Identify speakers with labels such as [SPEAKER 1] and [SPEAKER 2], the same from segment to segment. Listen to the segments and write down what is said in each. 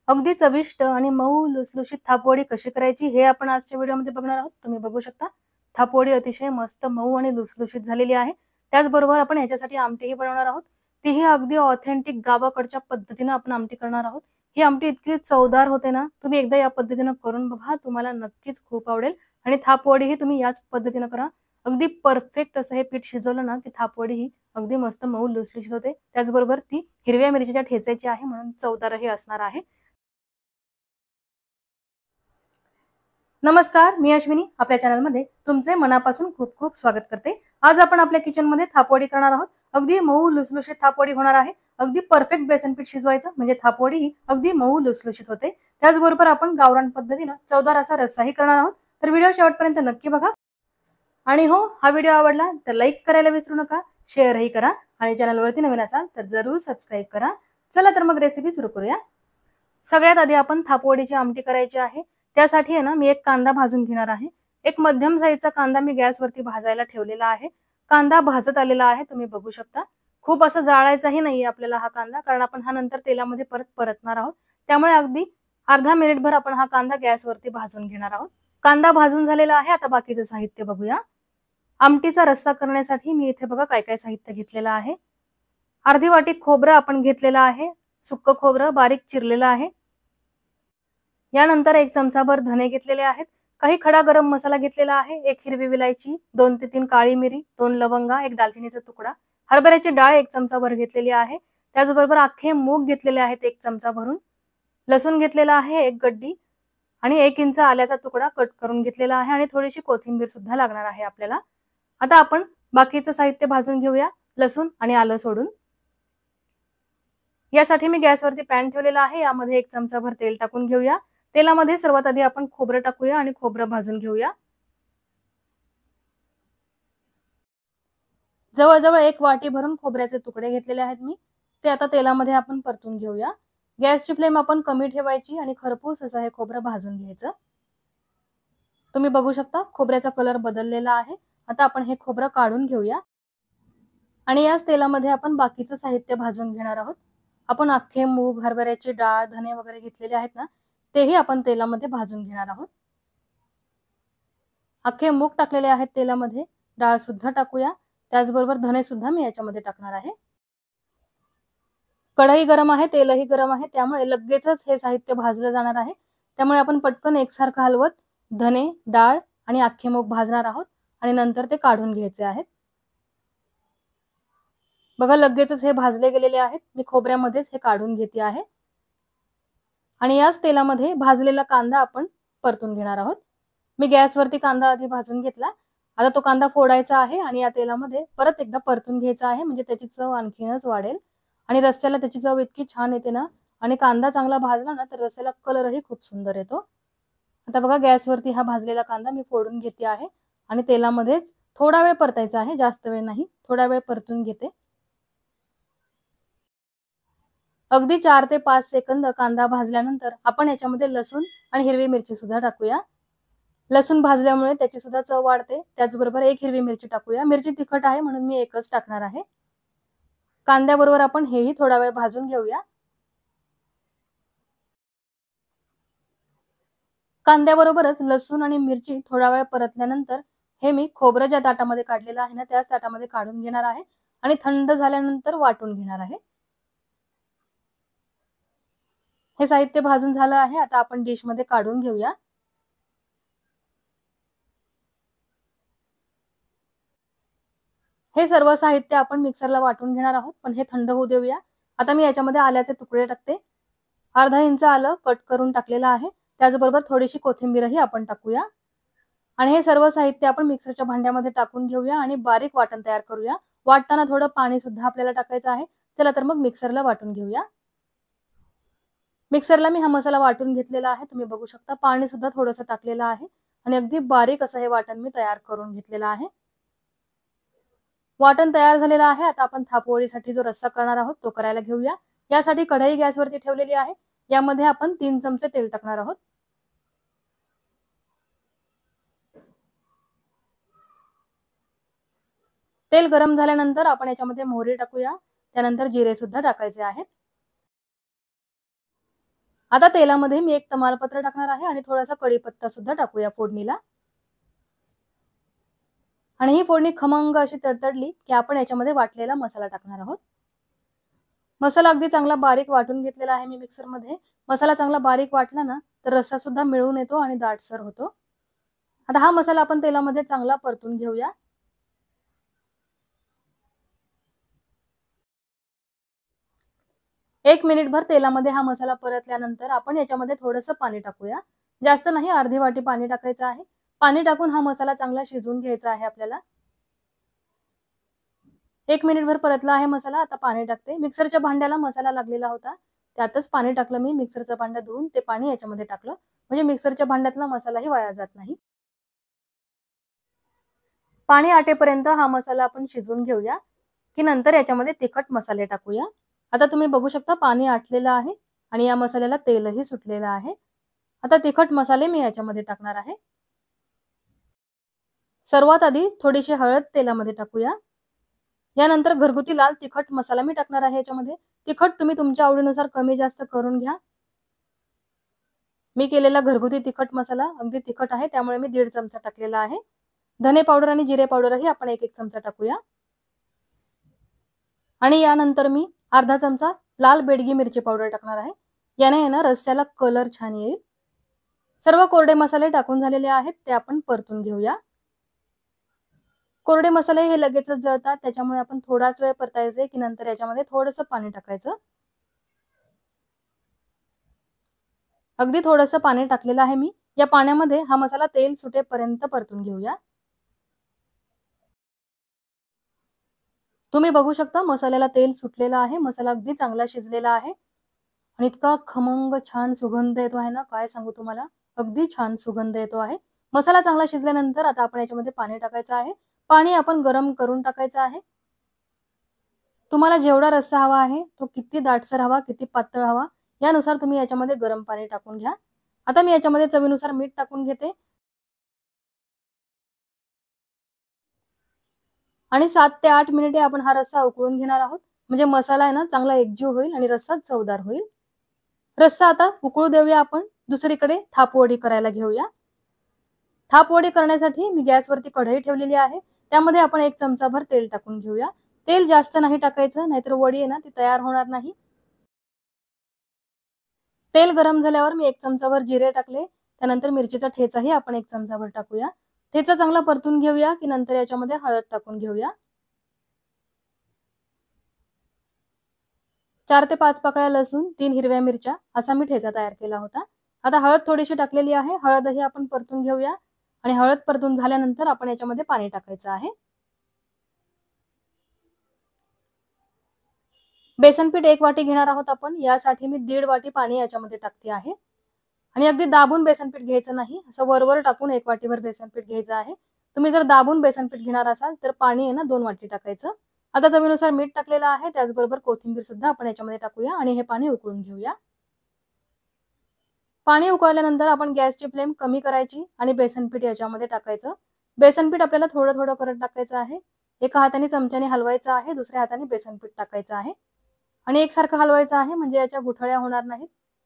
[SPEAKER 1] अगदी चविष्ट आणि मऊ लुसलुशीत थापवडी कशी करायची हे आपण आजच्या व्हिडिओमध्ये बघणार आहोत. तुम्ही बघू शकता थापवडी अतिशय मस्त मऊ आणि लुसलुशीत झालेली आहे. त्याचबरोबर आपण ह्याच्यासाठी आमटीही बनवणार आहोत. तीही अगदी ऑथेंटिक गावाकडच्या पद्धतीने आपण आमटी करणार आहोत. ही आमटी इतकी चवदार होते ना, तुम्ही एकदा या पद्धतीने करून बघा, तुम्हाला नक्कीच खूप आवडेल. आणि थापवडीही तुम्ही याच पद्धतीने करा. अगदी परफेक्ट असं हे पीठ शिजवलं ना की थापवडी ही अगदी मस्त मऊ लुसलुशीत होते. त्याचबरोबर ती हिरव्या मिरचीच्या ठेचायची आहे म्हणून चवदारही असणार आहे. नमस्कार, मी अश्विनी आपल्या चॅनलमध्ये तुमचे मनापासून खूप खूप स्वागत करते. आज आपण आपल्या किचनमध्ये थापवडी करणार आहोत. अगदी मऊ लुसलुशीत थापवडी होणार आहे. अगदी परफेक्ट बेसन पीठ शिजवायचं म्हणजे थापवडी ही अगदी मऊ लुसलुशीत होते. त्याचबरोबर आपण गावरान पद्धतीने चवदार असा रस्साही करणार आहोत. तर व्हिडिओ शेवटपर्यंत नक्की बघा. आणि हो, हा व्हिडिओ आवडला तर लाईक करायला विसरू नका, शेअरही करा आणि चॅनलवरती नवीन असाल तर जरूर सबस्क्राईब करा. चला तर मग रेसिपी सुरू करूया. सगळ्यात आधी आपण थापवडीची आमटी करायची आहे. त्यासाठी आहे ना, मी एक कांदा भाजून घेणार आहे. एक मध्यम साईजचा कांदा मी गॅसवरती भाजायला ठेवलेला आहे. कांदा भाजत आलेला आहे, तुम्ही बघू शकता. खूप असं जाळायचाही नाहीये आपल्याला हा कांदा, कारण आपण हा नंतर तेलामध्ये परतणार आहोत. त्यामुळे अगदी अर्धा मिनिटभर आपण हा कांदा गॅसवरती भाजून घेणार आहोत. कांदा भाजून झालेला आहे. आता बाकीचं साहित्य बघूया. आमटीचा रस्सा करण्यासाठी मी इथे बघा काय काय साहित्य घेतलेलं आहे. अर्धी वाटी खोबरं आपण घेतलेलं आहे. सुक्क खोबरं बारीक चिरलेलं आहे. यानंतर 1 चमचाभर धने घेतलेले आहेत. काही खडा गरम मसाला घेतलेला आहे. 1 हिरवी विलायची, 2 ते 3 काळी मिरी, 2 लवंगा, 1 दालचिनीचा तुकडा, हरभऱ्याची डाळ 1 चमचाभर घेतलेली आहे. त्याचबरोबर अख्खे मूग घेतलेले आहेत 1 चमचा भरून. लसूण घेतलेला आहे 1 गड्डी आणि 1 इंच आल्याचा तुकडा कट करून घेतलेला आहे आणि थोडीशी कोथिंबीर सुद्धा लागणार आहे आपल्याला. आता आपण बाकीचं साहित्य भाजून घेऊया. लसूण आणि आलं सोडून. यासाठी मी गॅसवरती पॅन ठेवलेला आहे. यामध्ये 1 चमचाभर तेल टाकून घेऊया. तेलामध्ये सर्वात आधी आपण खोबरं टाकूया आणि खोबरं भाजून घेऊया. जवळजवळ 1 वाटी भरून खोबऱ्याचे तुकडे घेतलेले आहेत मी. ते आता तेलामध्ये आपण परतून घेऊया. गॅसची फ्लेम आपण कमी ठेवायची आणि खरपूस असं हे खोबरं भाजून घ्यायचं. तुम्ही बघू शकता खोबऱ्याचा कलर बदललेला आहे. आता आपण हे खोबरं काढून घेऊया आणि याच तेलामध्ये आपण बाकीचं साहित्य भाजून घेणार आहोत. आपण अख्खे मूग, हरभऱ्याची डाळ, धने वगैरे घेतलेले आहेत ना, तेही आपण तेलामध्ये भाजून घेणार आहोत. अख्खे मूग टाकलेले आहेत तेलामध्ये, डाळ सुद्धा टाकूया. त्याचबरोबर धने सुद्धा मी याच्यामध्ये टाकणार आहे. कढई गरम आहे, तेलही गरम आहे, त्यामुळे लगेचच हे साहित्य भाजलं जाणार आहे. त्यामुळे आपण पटकन एकसारखं हलवत धने, डाळ आणि अख्खे मूग भाजणार आहोत आणि नंतर ते काढून घ्यायचे आहेत. बघा लगेचच हे भाजले गेलेले आहेत. मी खोबऱ्यामध्येच हे काढून घेते आहे आणि याच तेलामध्ये भाजलेला कांदा आपण परतून घेणार आहोत. मी गॅसवरती कांदा आधी भाजून घेतला. आता तो कांदा फोडायचा आहे आणि या तेलामध्ये परत एकदा परतून घ्यायचा आहे, म्हणजे त्याची चव आणखीनच वाढेल आणि रस्स्याला त्याची चव इतकी छान येते ना. आणि कांदा चांगला भाजला ना तर रस्स्याला कलरही खूप सुंदर येतो. आता बघा गॅसवरती हा भाजलेला कांदा मी फोडून घेते आहे आणि तेलामध्येच थोडा वेळ परतायचा आहे, जास्त वेळ नाही, थोडा वेळ परतून घेते. अगदी 4 ते 5 सेकंद कांदा भाजल्यानंतर आपण याच्यामध्ये लसूण आणि हिरवी मिरची सुद्धा टाकूया. लसूण भाजल्यामुळे त्याची सुद्धा चव वाढते. त्याचबरोबर 1 हिरवी मिरची टाकूया. मिरची तिखट आहे म्हणून मी 1च टाकणार आहे. कांद्याबरोबर आपण हेही थोडा वेळ भाजून घेऊया. कांद्याबरोबरच लसूण आणि मिरची थोडा वेळ परतल्यानंतर हे मी खोबरं ज्या ताटामध्ये काढलेलं आहे ना, त्याच ताटामध्ये काढून घेणार आहे आणि थंड झाल्यानंतर वाटून घेणार आहे. हे साहित्य भाजून झालं आहे. आता आपण डिशमध्ये काढून घेऊया. हे सर्व साहित्य आपण मिक्सरला वाटून घेणार आहोत, पण हे थंड होऊ देऊया. आता मी याच्यामध्ये आल्याचे तुकडे टाकते. अर्धा इंच आलं कट करून टाकलेलं आहे. त्याचबरोबर थोडीशी कोथिंबीरही आपण टाकूया आणि हे सर्व साहित्य आपण मिक्सरच्या भांड्यामध्ये टाकून घेऊया आणि बारीक वाटण तयार करूया. वाटताना थोडं पाणी सुद्धा आपल्याला टाकायचं आहे. चला तर मग मिक्सरला वाटून घेऊया. मिक्सरला मी हा मसाला वाटून घेतलेला आहे. तुम्ही बघू शकता पाणी सुद्धा थोडंसं टाकलेलं आहे आणि अगदी बारीक असं हे वाटण मी तयार करून घेतलेलं आहे. वाटण तयार झालेलं आहे. आता आपण थापवडीसाठी जो रस्सा करणार आहोत तो करायला घेऊया. यासाठी कढई गॅसवरती ठेवलेली आहे. यामध्ये आपण 3 चमचे तेल टाकणार आहोत. तेल गरम झाल्यानंतर आपण याच्यामध्ये मोहरी टाकूया. त्यानंतर जिरे सुद्धा टाकायचे आहेत. आता तेलामध्ये मी एक तमालपत्र टाकणार आहे आणि थोडासा कढीपत्ता सुद्धा टाकूया फोडणीला. आणि ही फोडणी खमंग अशी तडतडली की आपण याच्यामध्ये वाटलेला मसाला टाकणार आहोत. मसाला अगदी चांगला बारीक वाटून घेतलेला आहे मी मिक्सरमध्ये. मसाला चांगला बारीक वाटला ना तर रस्सा सुद्धा मिळून येतो आणि दाटसर होतो. आता हा मसाला आपण तेलामध्ये चांगला परतून घेऊया. एक मिनिटभर तेलामध्ये हा मसाला परतल्यानंतर आपण याच्यामध्ये थोडंसं पाणी टाकूया. जास्त नाही, अर्धी वाटी पाणी टाकायचं आहे. पाणी टाकून हा मसाला चांगला शिजवून घ्यायचा आहे आपल्याला. एक मिनिटभर परतला आहे मसाला. आता पाणी टाकते. मिक्सरच्या भांड्याला मसाला लागलेला होता, त्यातच पाणी टाकलं मी. मिक्सरचं भांडं धुवून ते पाणी याच्यामध्ये टाकलं, म्हणजे मिक्सरच्या भांड्यातला मसालाही वाया जात नाही. पाणी आटेपर्यंत हा मसाला आपण शिजवून घेऊया की नंतर याच्यामध्ये तिखट मसाले टाकूया. आता तुम्ही बघू शकता पाणी आटलेलं आहे आणि या मसाल्याला तेलही सुटलेलं आहे. आता तिखट मसाले मी याच्यामध्ये टाकणार आहे. सर्वात आधी थोडीशी हळद तेलामध्ये टाकूया. यानंतर घरगुती लाल तिखट मसाला मी टाकणार आहे याच्यामध्ये. तिखट तुम्ही तुमच्या आवडीनुसार कमी जास्त करून घ्या. मी केलेला घरगुती तिखट मसाला अगदी तिखट आहे, त्यामुळे मी 1.5 चमचा टाकलेला आहे. धने पावडर आणि जिरे पावडरही आपण 1-1 चमचा टाकूया. आणि यानंतर मी अर्धा चमचा लाल बेडगी मिरची पावडर टाकणार आहे. याने ना रस्स्याला कलर छान येईल. सर्व कोरडे मसाले टाकून झालेले आहेत, ते आपण परतून घेऊया. कोरडे मसाले हे लगेचच जळतात, त्याच्यामुळे आपण थोडाच वेळ परतायचे की नंतर याच्यामध्ये थोडंसं पाणी टाकायचं. अगदी थोडंसं पाणी टाकलेलं आहे मी. या पाण्यामध्ये हा मसाला तेल सुटेपर्यंत परतून घेऊया. तुम्ही बघू शकता मसाल्याला तेल सुटलेलं आहे. मसाला अगदी चांगला शिजलेला आहे आणि इतका खमंग छान सुगंध येतो आहे ना, काय सांगू तुम्हाला. अगदी छान सुगंध येतो आहे. मसाला चांगला शिजल्यानंतर आता आपण याच्यामध्ये पाणी टाकायचं आहे. पाणी आपण गरम करून टाकायचं आहे. तुम्हाला जेवढा रस्सा हवा आहे, तो किती दाटसर हवा, किती पातळ हवा, यानुसार तुम्ही याच्यामध्ये गरम पाणी टाकून घ्या. आता मी याच्यामध्ये चवीनुसार मीठ टाकून घेते आणि 7 ते 8 मिनिटे आपण हा रस्सा उकळून घेणार आहोत. म्हणजे मसाला आहे ना चांगला एकजीव होईल आणि रस्सा चवदार होईल. रस्सा आता उकळू देऊया आपण. दुसरीकडे थापवडी करायला घेऊया. थापवडी करण्यासाठी मी गॅसवरती कढई ठेवलेली आहे. त्यामध्ये आपण 1 चमचाभर तेल टाकून घेऊया. तेल जास्त नाही टाकायचं, नाहीतर वडी आहे ना ती तयार होणार नाही. तेल गरम झाल्यावर मी 1 चमचाभर जिरे टाकले. त्यानंतर मिरचीचा ठेचाही आपण 1 चमचाभर टाकूया. ठेचा चांगला परतून घेऊया की नंतर याच्यामध्ये हळद टाकून घेऊया. 4 ते 5 पाकळ्या लसूण, 3 हिरव्या मिरच्या असा मी ठेचा तयार केला होता. आता हळद थोडीशी टाकलेली आहे. हळदही आपण परतून घेऊया आणि हळद परतून झाल्यानंतर आपण याच्यामध्ये पाणी टाकायचं आहे. बेसन पीठ 1 वाटी घेणार आहोत आपण. यासाठी मी 1.5 वाटी पाणी याच्यामध्ये टाकते आहे. आणि अगदी दाबून बेसन पीठ घ्यायचं नाही, असं वरवर टाकून 1 वाटीभर बेसन पीठ घ्यायचं आहे. तुम्ही जर दाबून बेसन पीठ घेणार असाल तर पाणी आहे ना 2 वाटी टाकायचं. आता चवीनुसार मीठ टाकलेलं आहे, त्याचबरोबर कोथिंबीर सुद्धा आपण याच्यामध्ये टाकूया आणि हे पाणी उकळून घेऊया. पाणी उकळल्यानंतर आपण गॅसची फ्लेम कमी करायची आणि बेसन पीठ याच्यामध्ये टाकायचं. बेसन पीठ आपल्याला थोडं थोडं करत टाकायचं आहे. एका हाताने चमच्याने हलवायचं आहे, दुसऱ्या हाताने बेसन पीठ टाकायचं आहे आणि एकसारखं हलवायचं आहे, म्हणजे याच्या गुठळ्या होणार नाहीत.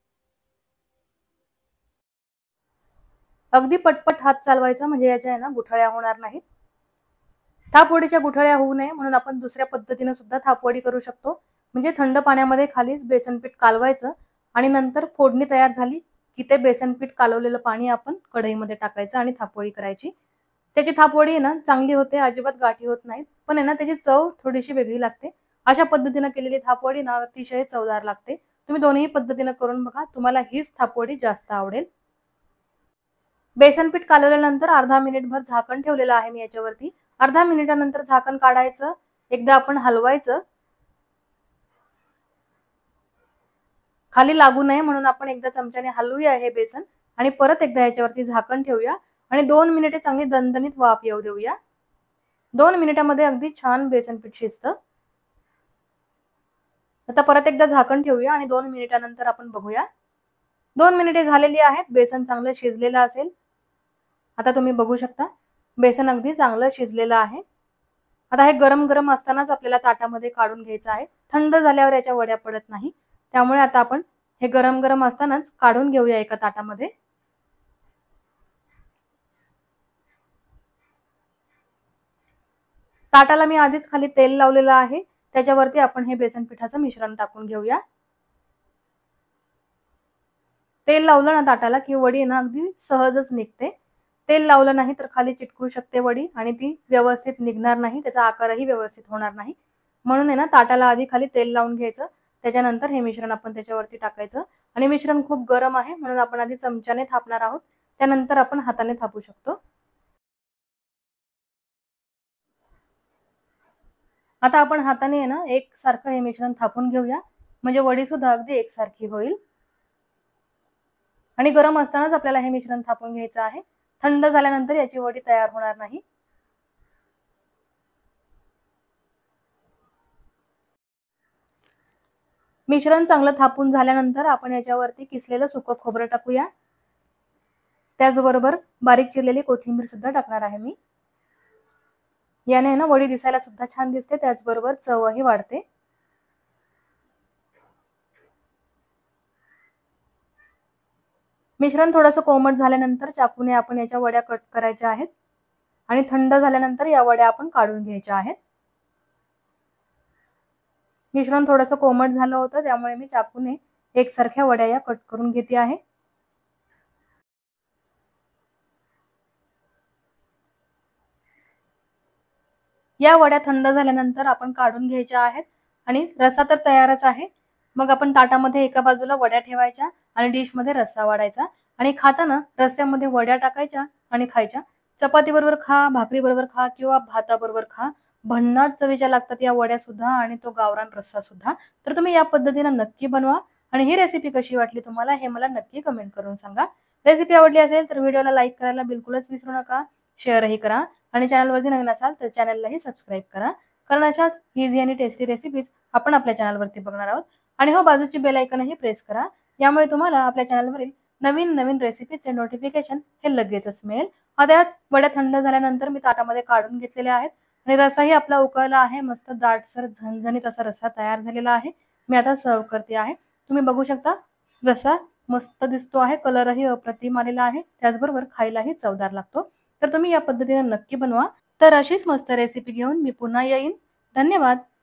[SPEAKER 1] अगदी पटपट हात चालवायचा, म्हणजे याच्या आहे ना गुठळ्या होणार नाहीत. थापवडीच्या गुठळ्या होऊ नये म्हणून आपण दुसऱ्या पद्धतीने सुद्धा थापवडी करू शकतो. म्हणजे थंड पाण्यामध्ये खालीच बेसन पीठ कालवायचं आणि नंतर फोडणी तयार झाली की ते बेसन पीठ कालवलेलं पाणी आपण कढईमध्ये टाकायचं आणि थापवडी करायची. त्याची थापवडी आहे ना चांगली होते, अजिबात गाठी होत नाहीत, पण आहे ना त्याची चव थोडीशी वेगळी लागते. अशा पद्धतीने केलेली थापवडी ना अतिशय चवदार लागते. तुम्ही दोन्ही पद्धतीने करून बघा, तुम्हाला हीच थापवडी जास्त आवडेल. बेसन पीठ कालवल्यानंतर अर्धा मिनिटभर झाकण ठेवलेलं आहे मी याच्यावरती. अर्धा मिनिटानंतर झाकण काढायचं, एकदा आपण हलवायचं. खाली लागू नये म्हणून आपण एकदा चमच्याने हलवूया हे बेसन आणि परत एकदा याच्यावरती झाकण ठेवूया आणि 2 मिनिटे चांगली दणदणीत वाफ येऊ देऊया. 2 मिनिटांमध्ये अगदी छान बेसन पीठ शिजतं. आता परत एकदा झाकण ठेवूया आणि 2 मिनिटानंतर आपण बघूया. 2 मिनिटे झालेली आहेत. बेसन चांगलं शिजलेलं असेल. आता तुम्ही बघू शकता बेसन अगदी चांगलं शिजलेलं आहे. आता हे गरम गरम असतानाच आपल्याला ताटामध्ये काढून घ्यायचं आहे. थंड झाल्यावर याच्या वड्या पडत नाही. त्यामुळे आता आपण हे गरम गरम असतानाच काढून घेऊया एका ताटामध्ये। ताटाला मी आधीच खाली तेल लावलेलं आहे, त्याच्यावरती आपण हे बेसन पिठाचं मिश्रण टाकून घेऊया। तेल लावलं ना ताटाला की वडी ना अगदी सहजच निघते। तेल लावलं नाही तर खाली चिटकू शकते वडी आणि ती व्यवस्थित निघणार नाही, त्याचा आकारही व्यवस्थित होणार नाही। म्हणून आहे ना ताटाला आधी खाली तेल लावून घ्यायचं, त्याच्यानंतर हे मिश्रण आपण त्याच्यावरती टाकायचं। आणि मिश्रण खूप गरम आहे म्हणून आपण आधी चमच्याने थापणार आहोत, त्यानंतर आपण हाताने थापू शकतो। आता आपण हाताने आहे ना एकसारखं हे मिश्रण थापून घेऊया, म्हणजे वडी सुद्धा अगदी एकसारखी होईल। आणि गरम असतानाच आपल्याला हे मिश्रण थापून घ्यायचं आहे, थंड झाल्यानंतर याची वडी तयार होणार नाही। मिश्रण चांगलं थापून झाल्यानंतर आपण याच्यावरती किसलेलं सुकं खोबरं टाकूया, त्याचबरोबर बारीक चिरलेली कोथिंबीर सुद्धा टाकणार आहे मी। याने ना वडी दिसायला सुद्धा छान दिसते, त्याचबरोबर चवही वाढते। मिश्रण थोडंसं कोमट झाल्यानंतर चाकूने आपण याच्या वड्या कट करायच्या आहेत आणि थंड झाल्यानंतर या वड्या आपण काढून घ्यायच्या आहेत। मिश्रण थोडंसं कोमट झालं होतं, त्यामुळे मी चाकूने एकसारख्या वड्या या कट करून घेते आहे। या वड्या थंड झाल्यानंतर आपण काढून घ्यायच्या आहेत आणि रस्सा तर तयारच आहे। मग आपण ताटामध्ये एका बाजूला वड्या ठेवायच्या आणि डिशमध्ये रस्सा वाढायचा आणि खाताना रस्स्यामध्ये वड्या टाकायच्या आणि खायच्या। चपाती बरोबर खा, भाकरी बरोबर खा किंवा भाताबरोबर खा, भन्नाट चवीच्या लागतात या वड्या सुद्धा आणि तो गावरान रस्सा सुद्धा। तर तुम्ही या पद्धतीने नक्की बनवा आणि ही रेसिपी कशी वाटली तुम्हाला हे मला नक्की कमेंट करून सांगा। रेसिपी आवडली असेल तर व्हिडिओला लाईक करायला बिलकुलच विसरू नका, शेअरही करा आणि चॅनलवरती नवीन असाल तर चॅनललाही सबस्क्राईब करा, कारण अशाच इझी आणि टेस्टी रेसिपीज आपण आपल्या चॅनलवरती बघणार आहोत। आणि हो बाजूची बेल आयकॉनही प्रेस करा, यामुळे तुम्हाला आपल्या चॅनलवरील नवीन नवीन रेसिपीचे नोटिफिकेशन हे लगेचच मिळेल। आता यात वड्या थंड झाल्यानंतर मी ताटामध्ये काढून घेतलेल्या आहेत आणि रस्साही आपला उकळला आहे, मस्त दाटसर झणझणीत असा रस्सा तयार झालेला आहे। मी आता सर्व करते आहे, तुम्ही बघू शकता रस्सा मस्त दिसतो आहे, कलरही अप्रतिम आलेला आहे, त्याचबरोबर खायलाही चवदार लागतो। तर तुम्ही या पद्धतीने नक्की बनवा। तर अशीच मस्त रेसिपी घेऊन मी पुन्हा येईन। धन्यवाद।